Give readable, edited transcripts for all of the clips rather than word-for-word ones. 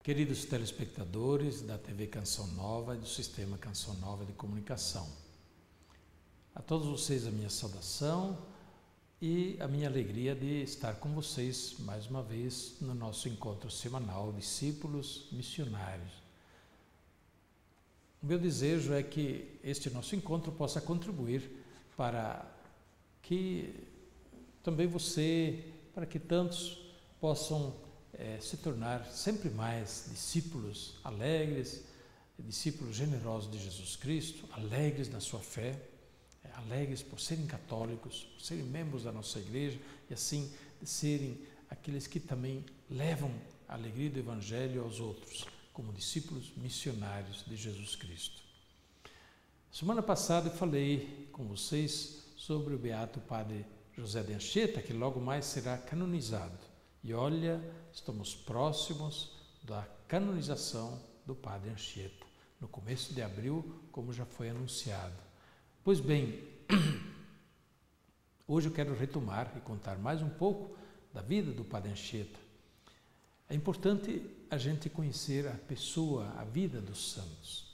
Queridos telespectadores da TV Canção Nova e do Sistema Canção Nova de Comunicação, a todos vocês a minha saudação e a minha alegria de estar com vocês mais uma vez no nosso encontro semanal Discípulos Missionários. O meu desejo é que este nosso encontro possa contribuir para que também você, para que tantos possam se tornar sempre mais discípulos alegres, discípulos generosos de Jesus Cristo, alegres na sua fé, alegres por serem católicos, por serem membros da nossa igreja e assim serem aqueles que também levam a alegria do Evangelho aos outros, como discípulos missionários de Jesus Cristo. Semana passada eu falei com vocês sobre o beato Padre José de Anchieta, que logo mais será canonizado. E olha, estamos próximos da canonização do Padre Anchieta, no começo de abril, como já foi anunciado. Pois bem, hoje eu quero retomar e contar mais um pouco da vida do Padre Anchieta. É importante a gente conhecer a pessoa, a vida dos santos.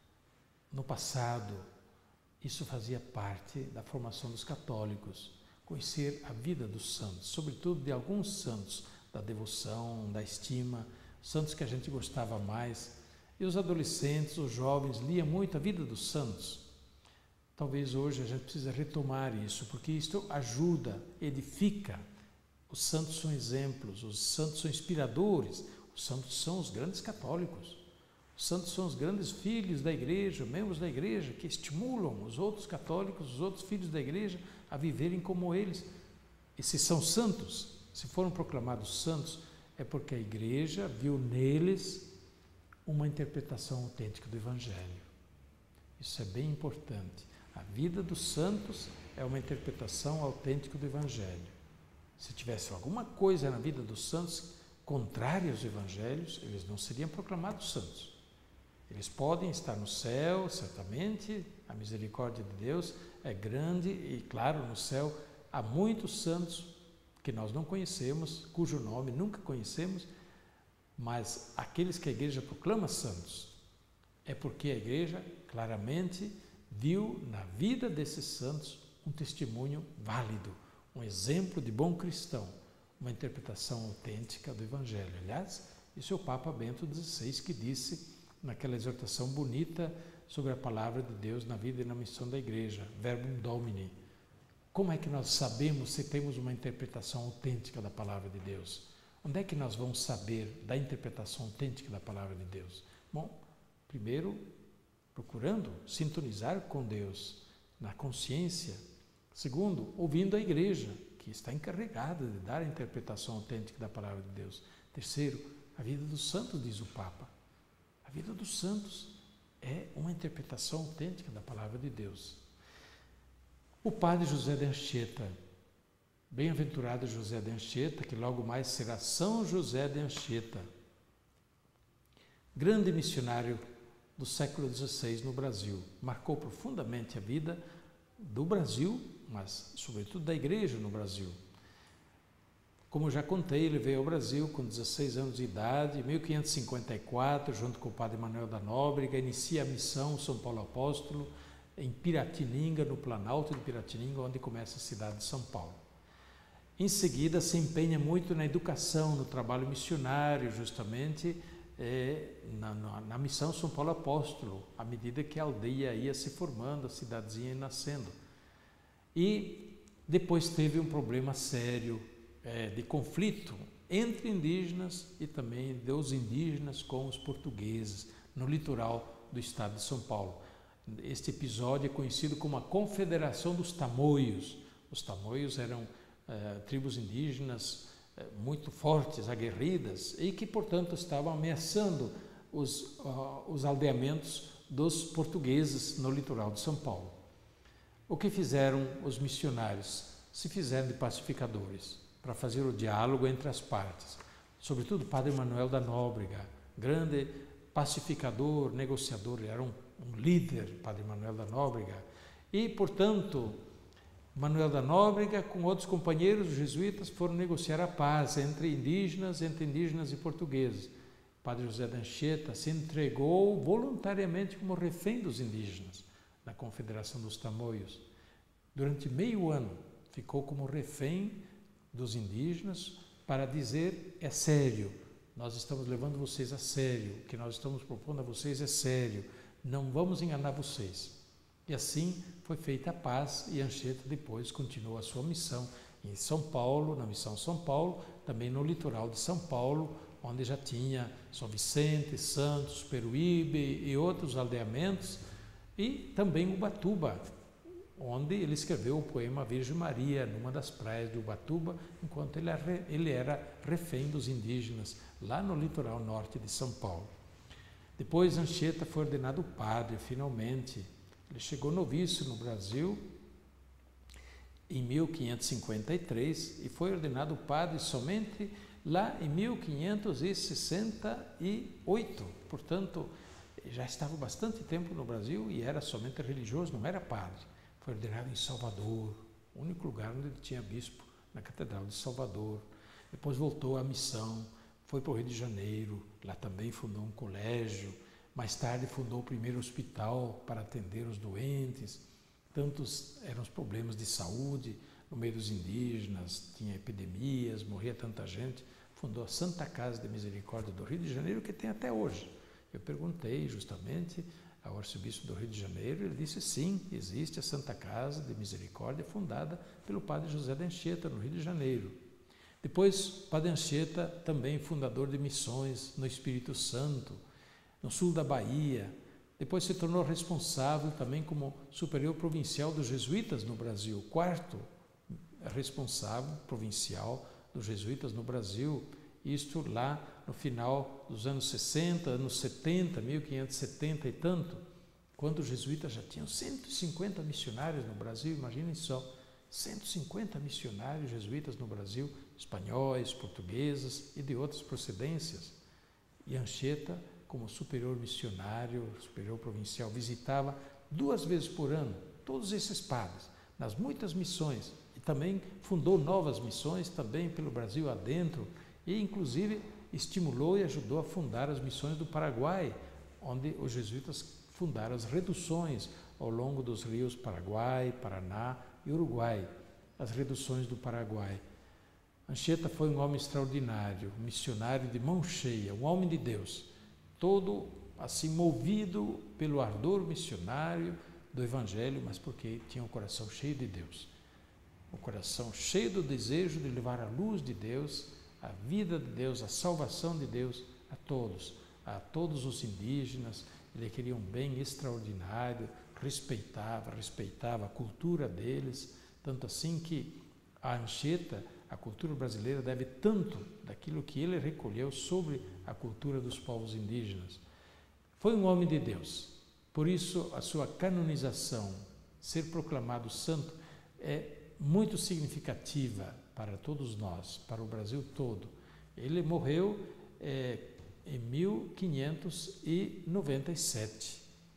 No passado, isso fazia parte da formação dos católicos, conhecer a vida dos santos, sobretudo de alguns santos, da devoção, da estima, santos que a gente gostava mais. E os adolescentes, os jovens, liam muito a vida dos santos. Talvez hoje a gente precise retomar isso, porque isto ajuda, edifica. Os santos são exemplos, os santos são inspiradores, os santos são os grandes católicos. Os santos são os grandes filhos da igreja, membros da igreja, que estimulam os outros católicos, os outros filhos da igreja a viverem como eles. E se são santos, se foram proclamados santos, é porque a igreja viu neles uma interpretação autêntica do Evangelho. Isso é bem importante. A vida dos santos é uma interpretação autêntica do Evangelho. Se tivesse alguma coisa na vida dos santos contrária aos Evangelhos, eles não seriam proclamados santos. Eles podem estar no céu, certamente, a misericórdia de Deus é grande e, claro, no céu há muitos santos que nós não conhecemos, cujo nome nunca conhecemos, mas aqueles que a igreja proclama santos, é porque a igreja claramente viu na vida desses santos um testemunho válido, um exemplo de bom cristão, uma interpretação autêntica do Evangelho. Aliás, isso é o Papa Bento XVI que disse naquela exortação bonita sobre a palavra de Deus na vida e na missão da igreja, Verbum Domini. Como é que nós sabemos se temos uma interpretação autêntica da palavra de Deus? Onde é que nós vamos saber da interpretação autêntica da palavra de Deus? Bom, primeiro, procurando sintonizar com Deus na consciência. Segundo, ouvindo a igreja, que está encarregada de dar a interpretação autêntica da palavra de Deus. Terceiro, a vida dos santos, diz o Papa. A vida dos santos é uma interpretação autêntica da palavra de Deus. O Padre José de Anchieta, bem-aventurado José de Anchieta, que logo mais será São José de Anchieta, grande missionário do século XVI no Brasil, marcou profundamente a vida do Brasil, mas sobretudo da igreja no Brasil. Como eu já contei, ele veio ao Brasil com 16 anos de idade, em 1554, junto com o Padre Manuel da Nóbrega, inicia a missão São Paulo Apóstolo em Piratininga, no Planalto de Piratininga, onde começa a cidade de São Paulo. Em seguida, se empenha muito na educação, no trabalho missionário, justamente na missão São Paulo Apóstolo, à medida que a aldeia ia se formando, a cidadezinha ia nascendo. E depois teve um problema sério de conflito entre indígenas e também dos indígenas com os portugueses no litoral do estado de São Paulo. Este episódio é conhecido como a Confederação dos Tamoios. Os Tamoios eram tribos indígenas muito fortes, aguerridas e que, portanto, estavam ameaçando os aldeamentos dos portugueses no litoral de São Paulo. O que fizeram os missionários? Se fizeram de pacificadores, para fazer o diálogo entre as partes. Sobretudo o Padre Manuel da Nóbrega, grande pacificador, negociador, ele era um líder, Padre Manuel da Nóbrega. E, portanto, Manuel da Nóbrega, com outros companheiros jesuítas, foram negociar a paz entre indígenas e portugueses. Padre José de Anchieta se entregou voluntariamente como refém dos indígenas na Confederação dos Tamoios. Durante meio ano ficou como refém dos indígenas para dizer: é sério, nós estamos levando vocês a sério, o que nós estamos propondo a vocês é sério, não vamos enganar vocês. E assim foi feita a paz e Anchieta depois continuou a sua missão em São Paulo, na Missão São Paulo, também no litoral de São Paulo, onde já tinha São Vicente, Santos, Peruíbe e outros aldeamentos, e também Ubatuba, onde ele escreveu o poema Virgem Maria, numa das praias de Ubatuba, enquanto ele era refém dos indígenas, lá no litoral norte de São Paulo. Depois Anchieta foi ordenado padre, finalmente. Ele chegou noviço no Brasil em 1553 e foi ordenado padre somente lá em 1568. Portanto, já estava bastante tempo no Brasil e era somente religioso, não era padre. Foi ordenado em Salvador, o único lugar onde ele tinha bispo, na Catedral de Salvador. Depois voltou à missão, foi para o Rio de Janeiro, lá também fundou um colégio. Mais tarde fundou o primeiro hospital para atender os doentes. Tantos eram os problemas de saúde no meio dos indígenas, tinha epidemias, morria tanta gente. Fundou a Santa Casa de Misericórdia do Rio de Janeiro, que tem até hoje. Eu perguntei justamente ao arcebispo do Rio de Janeiro, ele disse sim, existe a Santa Casa de Misericórdia, fundada pelo padre José de Anchieta, no Rio de Janeiro. Depois, padre Anchieta, também fundador de missões no Espírito Santo, no sul da Bahia. Depois se tornou responsável também como superior provincial dos jesuítas no Brasil, quarto responsável provincial dos jesuítas no Brasil, isto lá no final dos anos 60, anos 70, 1570 e tanto, quando os jesuítas já tinham 150 missionários no Brasil, imaginem só, 150 missionários jesuítas no Brasil, espanhóis, portugueses e de outras procedências. E Anchieta, como superior missionário, superior provincial, visitava 2 vezes por ano todos esses padres, nas muitas missões, e também fundou novas missões também pelo Brasil adentro, e inclusive estimulou e ajudou a fundar as missões do Paraguai, onde os jesuítas fundaram as reduções ao longo dos rios Paraguai, Paraná e Uruguai, as reduções do Paraguai. Anchieta foi um homem extraordinário, um missionário de mão cheia, um homem de Deus, todo assim movido pelo ardor missionário do Evangelho, mas porque tinha um coração cheio de Deus, o coração cheio do desejo de levar a luz de Deus, a vida de Deus, a salvação de Deus a todos os indígenas. Ele queria um bem extraordinário, respeitava a cultura deles, tanto assim que a Anchieta, a cultura brasileira deve tanto daquilo que ele recolheu sobre a cultura dos povos indígenas. Foi um homem de Deus, por isso a sua canonização, ser proclamado santo, é muito significativa para todos nós, para o Brasil todo. Ele morreu em 1597,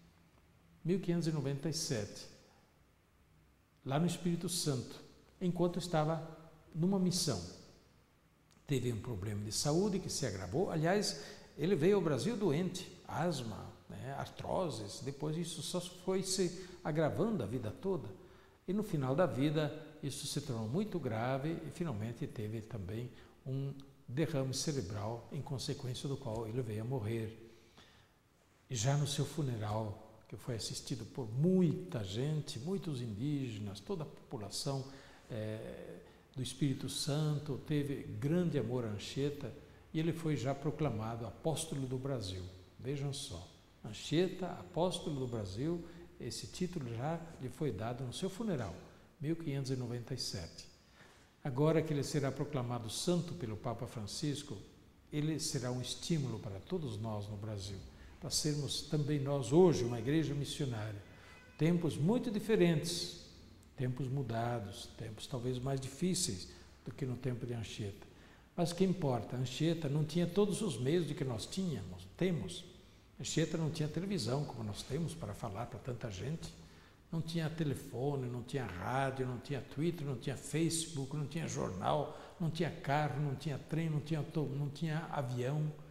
lá no Espírito Santo, enquanto estava numa missão. Teve um problema de saúde que se agravou. Aliás, ele veio ao Brasil doente, asma, artroses, depois isso só foi se agravando a vida toda. E no final da vida, isso se tornou muito grave e finalmente teve também um derrame cerebral, em consequência do qual ele veio a morrer. E já no seu funeral, que foi assistido por muita gente, muitos indígenas, toda a população do Espírito Santo, teve grande amor a Anchieta, e ele foi já proclamado apóstolo do Brasil. Vejam só, Anchieta, apóstolo do Brasil, esse título já lhe foi dado no seu funeral, 1597. Agora que ele será proclamado santo pelo Papa Francisco, ele será um estímulo para todos nós no Brasil, para sermos também nós hoje uma igreja missionária. Tempos muito diferentes, tempos mudados, tempos talvez mais difíceis do que no tempo de Anchieta. Mas o que importa? Anchieta não tinha todos os meios de que nós temos. Anchieta não tinha televisão, como nós temos, para falar para tanta gente. Não tinha telefone, não tinha rádio, não tinha Twitter, não tinha Facebook, não tinha jornal, não tinha carro, não tinha trem, não tinha avião.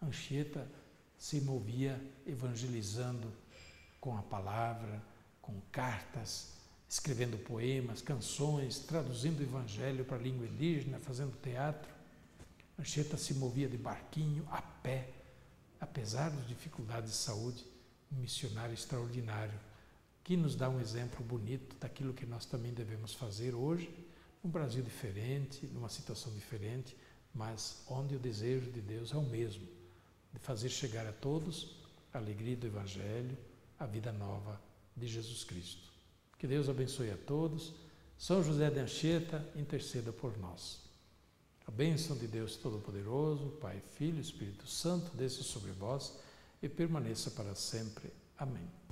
Anchieta se movia evangelizando com a palavra, com cartas, escrevendo poemas, canções, traduzindo o evangelho para a língua indígena, fazendo teatro. Anchieta se movia de barquinho, a pé, apesar das dificuldades de saúde, um missionário extraordinário, que nos dá um exemplo bonito daquilo que nós também devemos fazer hoje, num Brasil diferente, numa situação diferente, mas onde o desejo de Deus é o mesmo, de fazer chegar a todos a alegria do Evangelho, a vida nova de Jesus Cristo. Que Deus abençoe a todos. São José de Anchieta, interceda por nós. A bênção de Deus Todo-Poderoso, Pai, Filho e Espírito Santo, desça sobre vós e permaneça para sempre. Amém.